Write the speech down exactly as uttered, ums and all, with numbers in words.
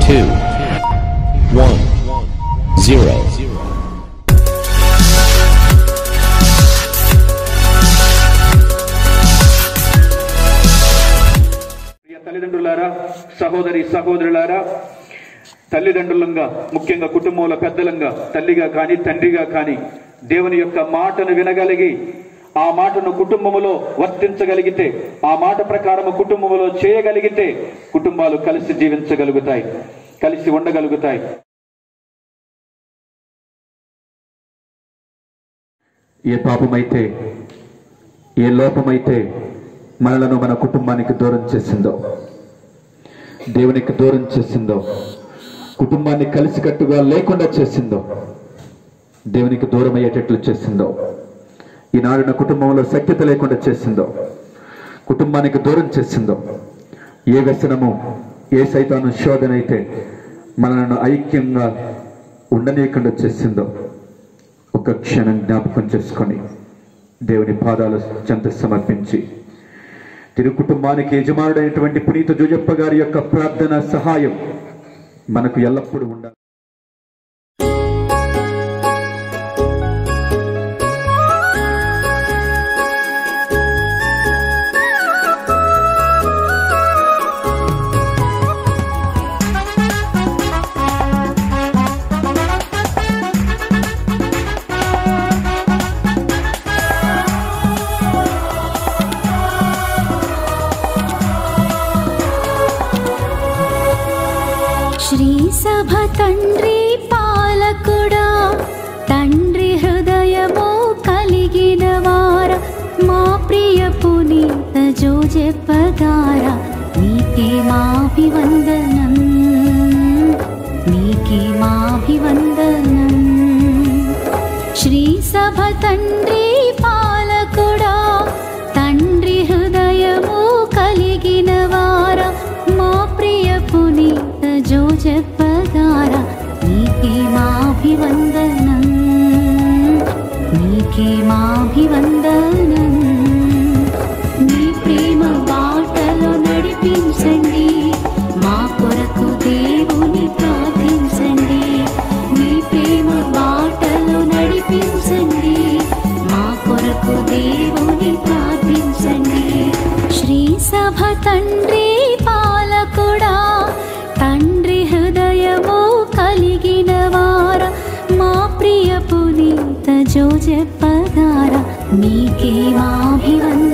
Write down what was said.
two, one, zero. తల్లిదండ్రులారా, సహోదరి సహోదరులారా, తల్లిదండ్రులంగా ముఖ్యంగా కుటుంబంలో పెద్దలంగా తల్లిగా కానీ తండ్రిగా కానీ దేవుని యొక్క మాటను వినగలిగి ఆ మాటను కుటుంబములో వర్తించగలిగితే, ఆ మాట ప్రకారము కుటుంబములో చేయగలిగితే కుటుంబాలు కలిసి జీవించగలుగుతాయి, కలిసి ఉండగలుగుతాయి. ఏ పాపమైతే, ఏ లోపమైతే మనలను మన కుటుంబానికి దూరం చేసిందో, దేవునికి దూరం చేసిందో, కుటుంబాన్ని కలిసికట్టుగా లేకుండా చేసిందో, దేవునికి దూరం అయ్యేటట్లు చేసిందో, ఈనాడు నా కుటుంబంలో సఖ్యత లేకుండా చేసిందో, కుటుంబానికి దూరం చేసిందో, ఏ వ్యసనము, ఏ సైతాను శోధన అయితే మనలను ఐక్యంగా ఉండనీయకుండా చేసిందో ఒక క్షణం జ్ఞాపకం చేసుకొని దేవుని పాదాల చెంత సమర్పించి తిరు కుటుంబానికి యజమానుడైనటువంటి పునీత జోజప్ప గారి యొక్క ప్రార్థన సహాయం మనకు ఎల్లప్పుడూ ఉండాలి. శ్రీ సభ తండ్రి పాలకుడా, తండ్రి హృదయము కలిగిన వార, మా ప్రియ పునీత జోజప్ప గారా, నీకే మాభివందనం, నీకే మాభివందనం. శ్రీ సభ తండ్రి పాలకుడా, తండ్రి హృదయము కలిగిన వార, మా ప్రియ పునీత జోజప్ప గారా, నీకే మాభివందనం, నీకే మాభివందనం. నీ ప్రేమ బాటలో నడిపించండి, మా కొరకు దేవుని ప్రార్థించండి. నీ ప్రేమ బాటలో నడిపించండి, మా కొరకు దేవుని ప్రార్థించండి. శ్రీ సభ తండ్రి పాలకుడా, తండ్రి హృదయము కలిగిన వార, మా ప్రియ పునీత జోజప్ప గారా, నీకే మాభివందనం.